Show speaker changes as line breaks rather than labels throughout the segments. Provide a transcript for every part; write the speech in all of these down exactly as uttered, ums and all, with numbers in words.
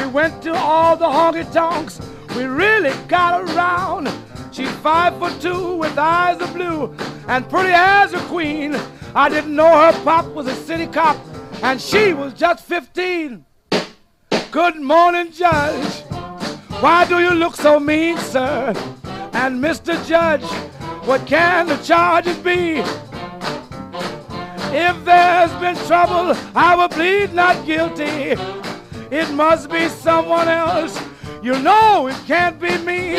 went to all the honky-tonks. We really got around. She's five foot two with eyes of blue and pretty as a queen. I didn't know her pop was a city cop and she was just fifteen. Good morning, Judge. Why do you look so mean, sir? And Mister Judge, what can the charges be? If there's been trouble, I will plead not guilty. It must be someone else. You know it can't be me.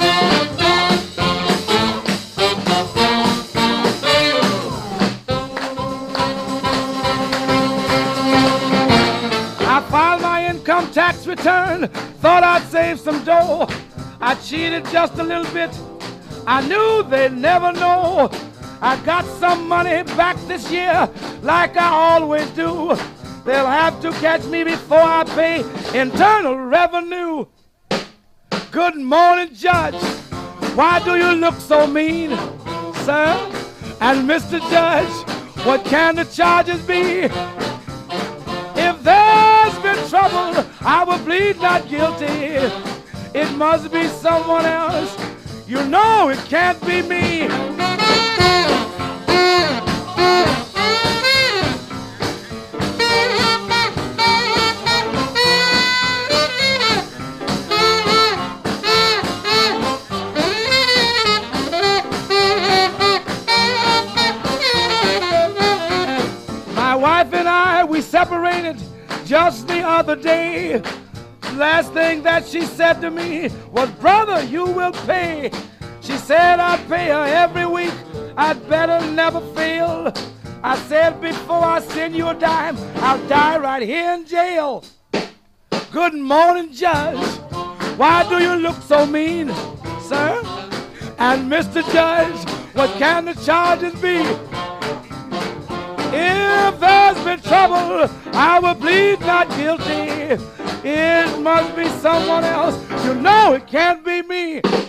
I filed my income tax return, thought I'd save some dough. I cheated just a little bit. I knew they'd never know. I got some money back this year, like I always do. They'll have to catch me before I pay Internal Revenue. Good morning, Judge. Why do you look so mean, sir? And Mister Judge, what can the charges be? If there's been trouble, I will plead not guilty. It must be someone else. You know it can't be me. My wife and I, we separated just the other day. Last thing that she said to me was, brother, you will pay. She said I'd pay her every week. I'd better never fail. I said before I send you a dime, I'll die right here in jail. Good morning, Judge. Why do you look so mean, sir? And Mister Judge, what can the charges be? If there's been trouble, I will plead not guilty. It must be someone else. You know it can't be me.